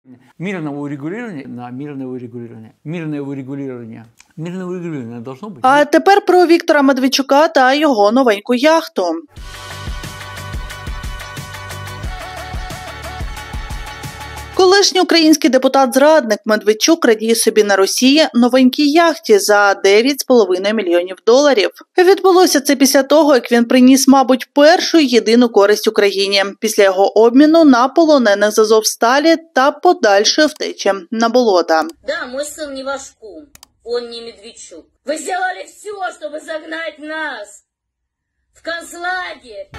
Мирного урегулирования на мирное урегулирование. Мирное урегулирование должно быть. А тепер про Віктора Медведчука та його новеньку яхту. Колишній український депутат-зрадник Медведчук радіє собі на Росії новенькій яхті за $9,5 мільйонів. Відбулося це після того, як він приніс, мабуть, першу і єдину користь Україні після його обміну на полонених з Азовсталі та подальшої втечі на болота. Да, мой сын не ваш кум, он не Медведчук. Вы сделали все, чтобы загнать нас в концлагерь.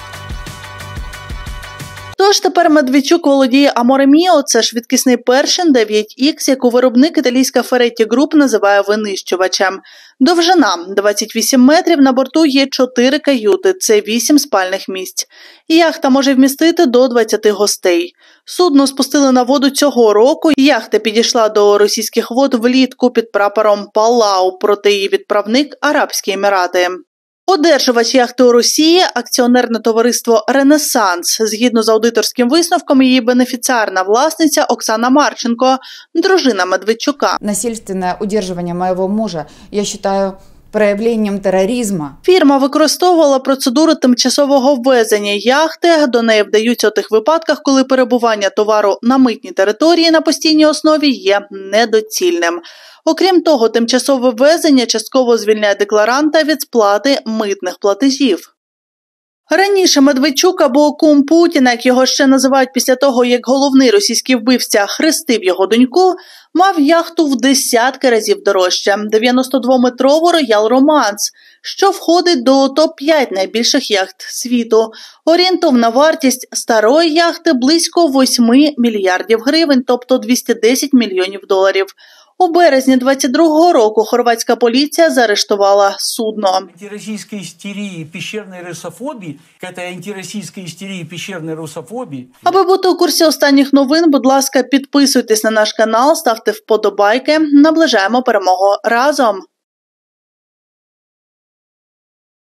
Тож тепер Медведчук володіє Amore Mio – це швидкісний Pershing 9X, яку виробник італійська Ferretti Group називає винищувачем. Довжина – 28 метрів, на борту є 4 каюти, це 8 спальних місць. Яхта може вмістити до 20 гостей. Судно спустили на воду цього року, яхта підійшла до російських вод влітку під прапором Палау, проте її відправник – Арабські Емірати. Одержувач яхти у Росії – акціонерне товариство «Ренесанс». Згідно з аудиторським висновком, її бенефіціарна власниця Оксана Марченко, дружина Медведчука. Насильственне удержування моєго мужа, я вважаю, проявленням тероризму. Фірма використовувала процедуру тимчасового ввезення яхти. До неї вдаються у тих випадках, коли перебування товару на митній території на постійній основі є недоцільним. Окрім того, тимчасове ввезення частково звільняє декларанта від сплати митних платежів. Раніше Медведчук, або кум Путіна, як його ще називають після того, як головний російський вбивця хрестив його доньку, мав яхту в десятки разів дорожче – 92-метрову Royal Romance, що входить до топ-5 найбільших яхт світу. Орієнтовна вартість старої яхти – близько 8 мільярдів гривень, тобто $210 мільйонів. У березні 22-го року хорватська поліція заарештувала судно. Антиросійська істерія, піщерної русофобії, антиросійська істерія, піщерної русофобії. Аби бути у курсі останніх новин, будь ласка, підписуйтесь на наш канал, ставте вподобайки. Наближаємо перемогу разом.